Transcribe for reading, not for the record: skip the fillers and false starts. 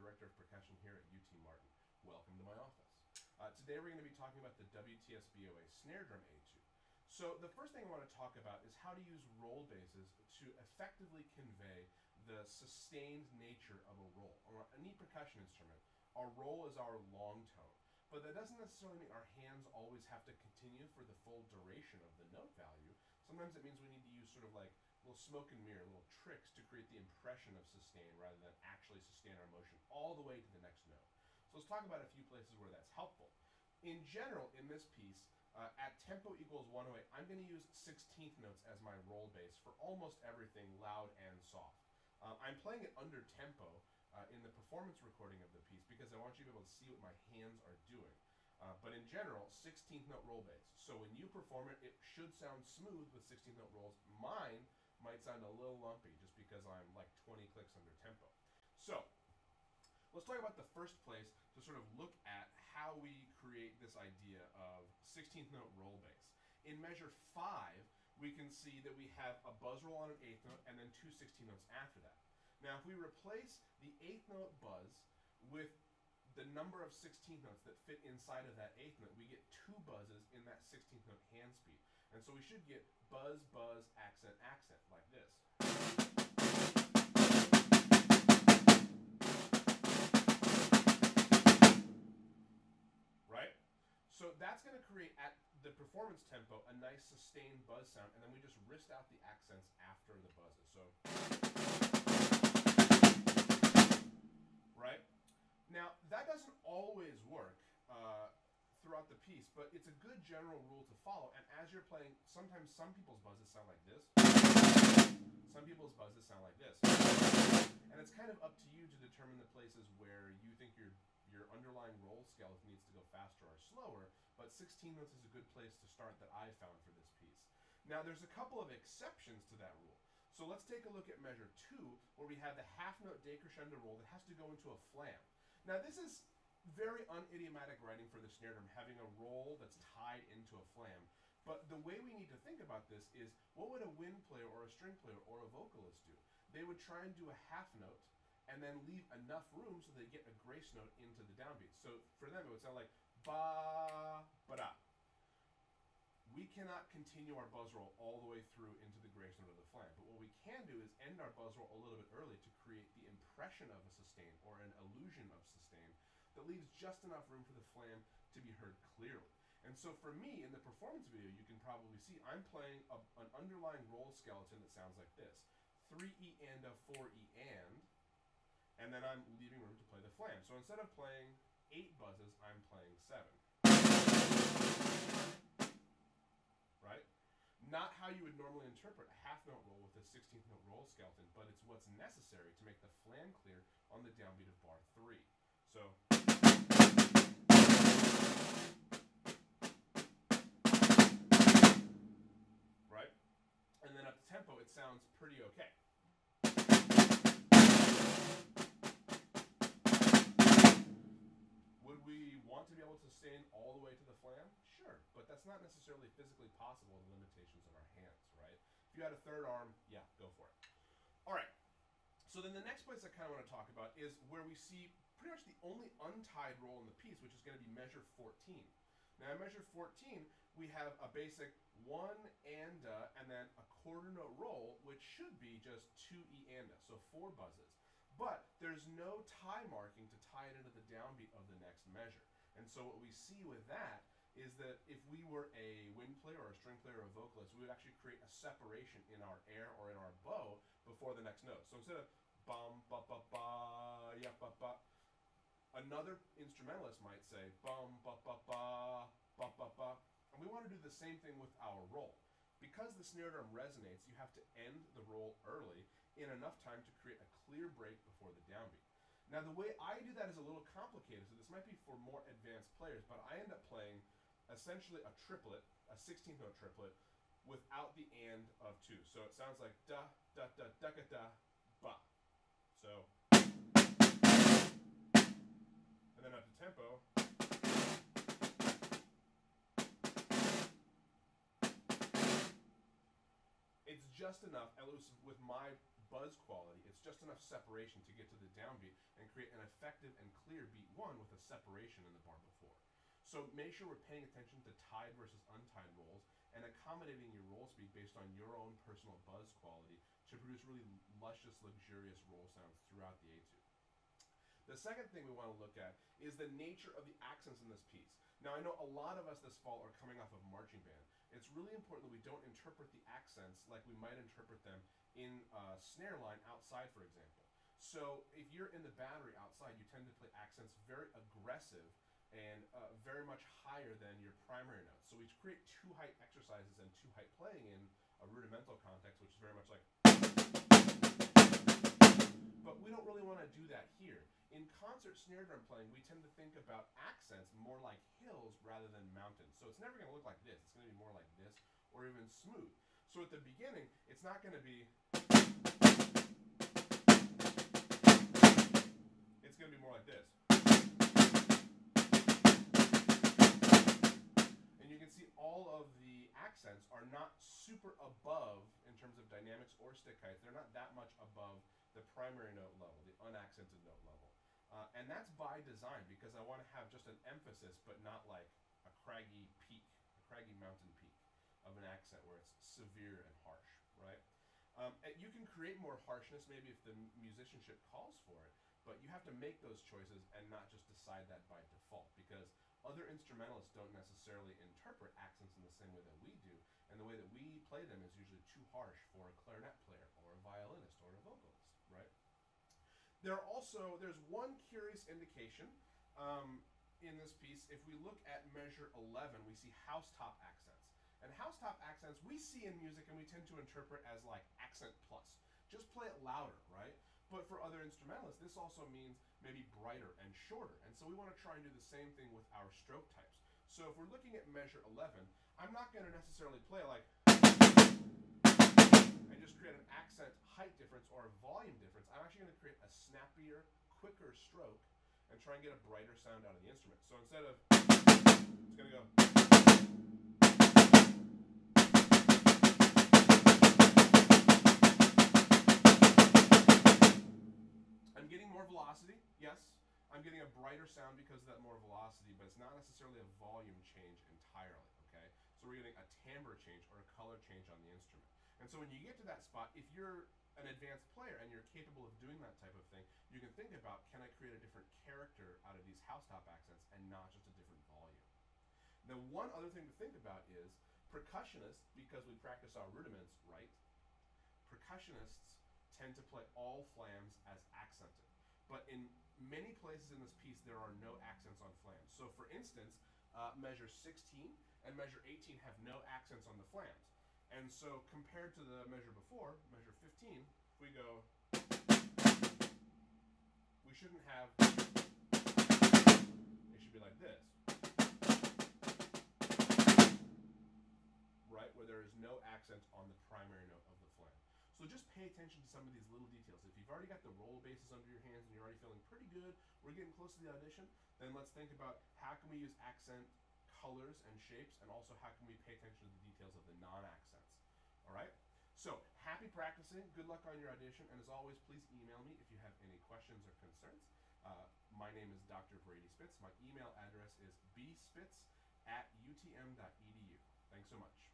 Director of Percussion here at UT Martin. Welcome to my office. Today we're going to be talking about the WTSBOA Snare Drum Etude. So the first thing I want to talk about is how to use roll basses to effectively convey the sustained nature of a roll. On any percussion instrument, our roll is our long tone, but that doesn't necessarily mean our hands always have to continue for the full duration of the note value. Sometimes it means we need to use sort of like little smoke and mirror, little tricks to create the impression of sustain rather than actually sustain our motion all the way to the next note. So let's talk about a few places where that's helpful. In general, in this piece, at tempo equals 108, I'm going to use 16th notes as my roll bass for almost everything loud and soft. I'm playing it under tempo in the performance recording of the piece because I want you to be able to see what my hands are doing. But in general, 16th note roll bass. So when you perform it, it should sound smooth with 16th note rolls. Mine might sound a little lumpy just because I'm like 20 clicks under tempo. So let's talk about the first place to sort of look at how we create this idea of 16th note roll bass. In measure 5, we can see that we have a buzz roll on an 8th note and then two 16th notes after that. Now if we replace the 8th note buzz with the number of 16th notes that fit inside of that 8th note, we get two buzzes in that 16th note hand speed. And so we should get buzz, buzz, accent, accent, like this. Right? So that's going to create, at the performance tempo, a nice sustained buzz sound, and then we just wrist out the accents after the buzzes. So, right? Now, that doesn't always work throughout the piece, but it's a good general rule to follow. And as you're playing, sometimes some people's buzzes sound like this. Some people's buzzes sound like this. And it's kind of up to you to determine the places where you think your underlying roll skeleton needs to go faster or slower, but 16 notes is a good place to start that I found for this piece. Now, there's a couple of exceptions to that rule. So let's take a look at measure 2, where we have the half note decrescendo roll that has to go into a flam. Now this is very unidiomatic writing for the snare drum, having a roll that's tied into a flam. But the way we need to think about this is, what would a wind player or a string player or a vocalist do? They would try and do a half note and then leave enough room so they get a grace note into the downbeat. So for them it would sound like ba, ba-da. We cannot continue our buzz roll all the way through into the grace note of the flam, but what we can do is end our buzz roll a little bit early to create the impression of a sustain or an illusion of sustain that leaves just enough room for the flam to be heard clearly. And so for me, in the performance video, you can probably see I'm playing an underlying roll skeleton that sounds like this. 3E and a 4E and then I'm leaving room to play the flam. So instead of playing 8 buzzes, I'm playing 7. Right? Not how you would normally interpret a half note roll with a 16th note roll skeleton, but it's what's necessary to make the flam clear on the downbeat of bar 3. So right? And then up to tempo it sounds pretty okay. Would we want to be able to sustain all the way to the flam? Sure, but that's not necessarily physically possible with the limitations of our hands, right? If you had a third arm, yeah, go for it. All right, so then the next place I kind of want to talk about is where we see pretty much the only untied roll in the piece, which is going to be measure 14. Now in measure 14, we have a basic 1 and then a quarter note roll, which should be just 2E and so 4 buzzes. But there's no tie marking to tie it into the downbeat of the next measure. And so what we see with that is that if we were a wind player or a string player or a vocalist, we would actually create a separation in our air or in our bow before the next note. So instead of bum, ba, ba, ba, ya, ba, ba, another instrumentalist might say bum, ba, ba, ba, ba, ba, ba. And we want to do the same thing with our roll. Because the snare drum resonates, you have to end the roll early in enough time to create a clear break before the downbeat. Now the way I do that is a little complicated, so this might be for more advanced players, but I end up playing essentially a triplet, a 16th note triplet, without the and of 2. So it sounds like da, da, da, da, da, da, ba. So, and then up to tempo. It's just enough, at least with my buzz quality, it's just enough separation to get to the downbeat and create an effective effective and clear beat 1 with a separation in the bar before. So make sure we're paying attention to tied versus untied rolls and accommodating your roll speed based on your own personal buzz quality to produce really luscious, luxurious roll sounds throughout the etude. The second thing we want to look at is the nature of the accents in this piece. Now, I know a lot of us this fall are coming off of marching band. It's really important that we don't interpret the accents like we might interpret them in a snare line outside, for example. So if you're in the battery outside, you tend to play accents very aggressive and very much higher than your primary notes. So we create two height exercises and two height playing in a rudimental context, which is very much like, but we don't really want to do that here. In concert snare drum playing, we tend to think about accents more like hills rather than mountains. So it's never going to look like this. It's going to be more like this or even smooth. So at the beginning, it's not going to be, it's going to be more like this. And you can see all of the accents are not super above in terms of dynamics or stick height. They're not that much above the primary note level, the unaccented note level. And that's by design because I want to have just an emphasis, but not like a craggy peak, a craggy mountain peak of an accent where it's severe and harsh, right? And you can create more harshness maybe if the musicianship calls for it, but you have to make those choices and not just decide that by default because other instrumentalists don't necessarily interpret accents in the same way that we do, and the way that we play them is usually too harsh for a clarinet player or a violinist or a vocalist, right? There's one curious indication in this piece. If we look at measure 11, we see housetop accents. And housetop accents we see in music and we tend to interpret as like accent plus. Just play it louder, right? But for other instrumentalists, this also means maybe brighter and shorter. And so we want to try and do the same thing with our stroke types. So if we're looking at measure 11, I'm not going to necessarily play like and just create an accent height difference or a volume difference. I'm actually going to create a snappier, quicker stroke and try and get a brighter sound out of the instrument. So instead of, it's going to go. I'm getting more velocity, yes. I'm getting a brighter sound because of that more velocity, but it's not necessarily a volume change entirely, okay? So we're getting a timbre change or a color change on the instrument. And so when you get to that spot, if you're an advanced player and you're capable of doing that type of thing, you can think about, can I create a different character out of these housetop accents and not just a different volume? Now, one other thing to think about is percussionists, because we practice our rudiments right, percussionists tend to play all flams as accented. But in many places in this piece, there are no accents on flams. So for instance, measure 16 and measure 18 have no accents on the flams. And so compared to the measure before, measure 15, if we go, we shouldn't have, it should be like this, right, where there is no accent on the primary note of the flam. So just pay attention to some of these little details. If you've already got the roll bases under your hands and you're already feeling pretty good, we're getting close to the audition, then let's think about how can we use accent colors and shapes, and also how can we pay attention to the details of the non-accents. All right? So, happy practicing. Good luck on your audition. And as always, please email me if you have any questions or concerns. My name is Dr. Brady Spitz. My email address is bspitz@utm.edu. Thanks so much.